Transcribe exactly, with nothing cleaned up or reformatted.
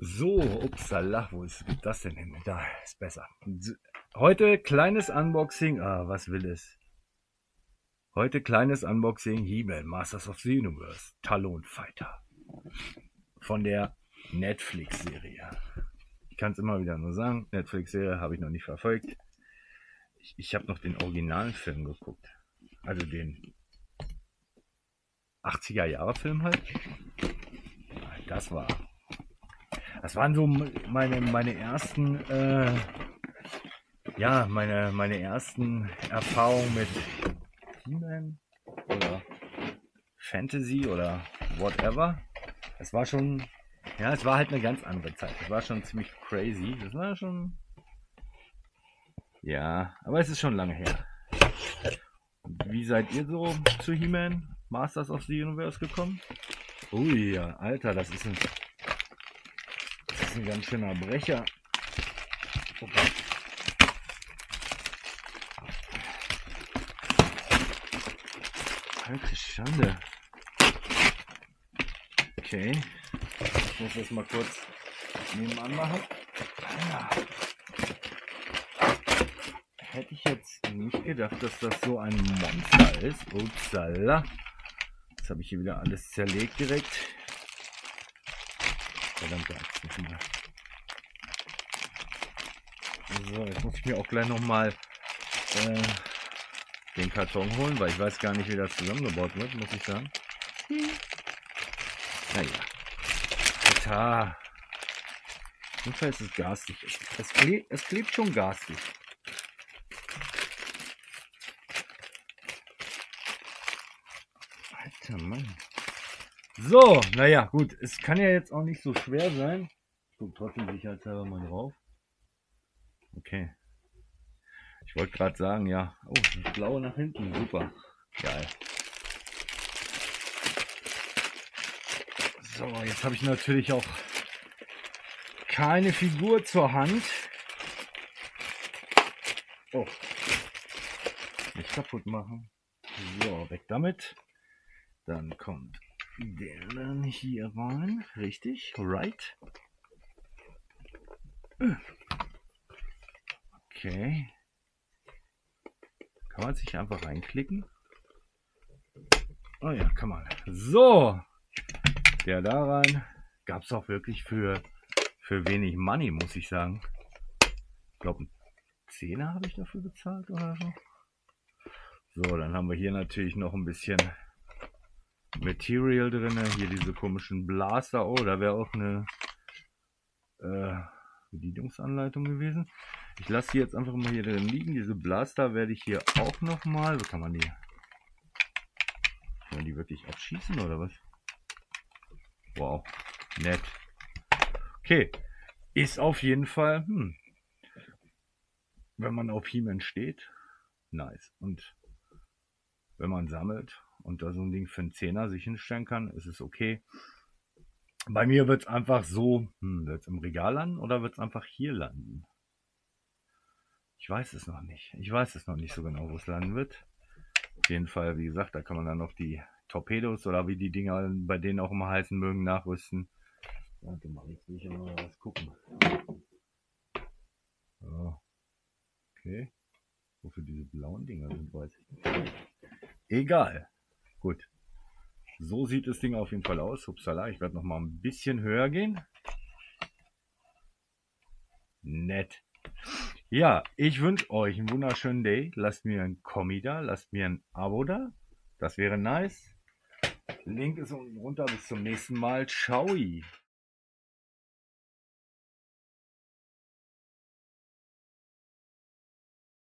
So, upsala, wo ist das denn hin? Da ist besser. Heute kleines Unboxing. Ah, was will es? Heute kleines Unboxing He-Man, Masters of the Universe, Talon Fighter. Von der Netflix-Serie. Ich kann es immer wieder nur sagen, Netflix-Serie habe ich noch nicht verfolgt. Ich, ich habe noch den originalen Film geguckt. Also den achtziger-Jahre-Film halt. Das war... Das waren so meine, meine ersten, äh, ja, meine, meine ersten Erfahrungen mit He-Man oder Fantasy oder whatever. Es war schon, ja, es war halt eine ganz andere Zeit. Es war schon ziemlich crazy. Das war schon, ja, aber es ist schon lange her. Wie seid ihr so zu He-Man, Masters of the Universe gekommen? Ui, ja, Alter, das ist ein... Das ist ein ganz schöner Brecher. Oh Gott. Alte Schande. Okay. Ich muss das mal kurz nebenan machen. Ah. Hätte ich jetzt nicht gedacht, dass das so ein Monster ist. Upsala. Jetzt habe ich hier wieder alles zerlegt direkt. Verdammte Axt nicht mehr. So, jetzt muss ich mir auch gleich nochmal äh, den Karton holen, weil ich weiß gar nicht, wie das zusammengebaut wird, muss ich sagen. Hm. Naja. Alter. Jedenfalls ist es garstig. Es, klebt, es klebt schon garstig. Alter Mann. So, naja, gut. Es kann ja jetzt auch nicht so schwer sein. Ich gucke trotzdem sicherheitshalber mal drauf. Okay. Ich wollte gerade sagen, ja. Oh, das Blaue nach hinten. Super. Geil. So, jetzt habe ich natürlich auch keine Figur zur Hand. Oh. Nicht kaputt machen. So, weg damit. Dann kommt der dann hier rein. Richtig. Right. Okay. Kann man sich einfach reinklicken? Oh ja, kann man. So. Der da rein. Gab es auch wirklich für, für wenig Money, muss ich sagen. Ich glaube, einen Zehner habe ich dafür bezahlt oder so. So, dann haben wir hier natürlich noch ein bisschen Material drin. Hier diese komischen Blaster. Oh, da wäre auch eine äh, Bedienungsanleitung gewesen. Ich lasse die jetzt einfach mal hier drin liegen. Diese Blaster werde ich hier auch noch mal. Wo kann man die? Kann man die wirklich abschießen oder was? Wow, nett. Okay, ist auf jeden Fall, hm, wenn man auf He-Man steht, nice. Und wenn man sammelt und da so ein Ding für einen Zehner sich hinstellen kann, ist es okay. Bei mir wird es einfach so, hm, wird es im Regal landen oder wird es einfach hier landen? Ich weiß es noch nicht. Ich weiß es noch nicht so genau, wo es landen wird. Auf jeden Fall, wie gesagt, da kann man dann noch die Torpedos oder wie die Dinger bei denen auch immer heißen mögen, nachrüsten. Warte mal, jetzt will ich aber mal was gucken. So. Okay. Wofür diese blauen Dinger sind, weiß ich nicht. Egal. Gut. So sieht das Ding auf jeden Fall aus. Upsala, ich werde noch mal ein bisschen höher gehen. Nett. Ja, ich wünsche euch einen wunderschönen Day. Lasst mir ein Kommi da, lasst mir ein Abo da. Das wäre nice. Link ist unten runter. Bis zum nächsten Mal. Ciao.